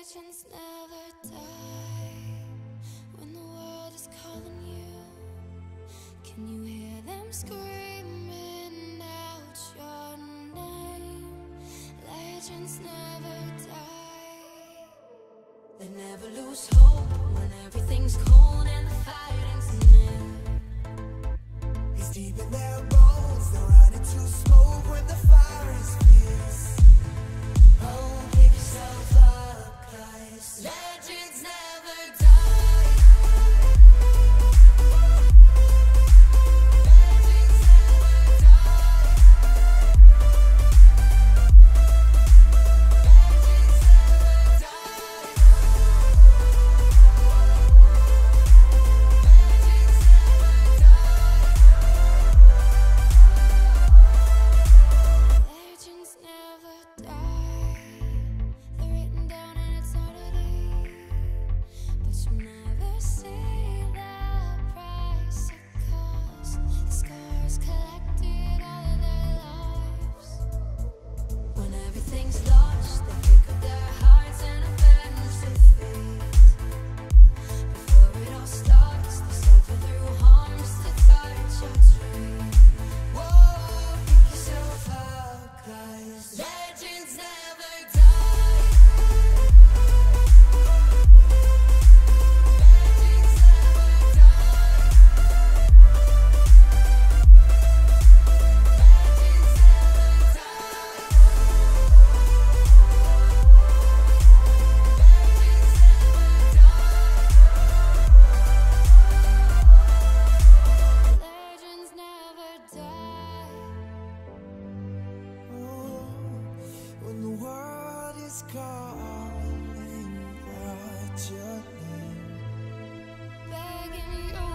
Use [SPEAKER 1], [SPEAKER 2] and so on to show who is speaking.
[SPEAKER 1] Legends never die when the world is calling you. Can you hear them screaming out your name? Legends never die. They never lose hope when everything's cold and the fighting's near.
[SPEAKER 2] It's deep in their bones, they're running to smoke when the fire is fierce. Oh, pick yourself up, guys.
[SPEAKER 1] Legends never die. Legends never die. Legends never die. Legends never die. Legends never die. They're written down in eternity, but you'll never see the price it cost. The scars collected all of their lives. When everything's lost, they pick up their hearts and avenge defeat. Before it all starts, they suffer through harms to touch your tree.
[SPEAKER 2] Whoa, pick yourself up, guys.
[SPEAKER 1] Legends never die. Legends never die. Legends never die. Legends never die. Legends never die.
[SPEAKER 2] Oh, when the world is calling out your name.
[SPEAKER 1] Begging you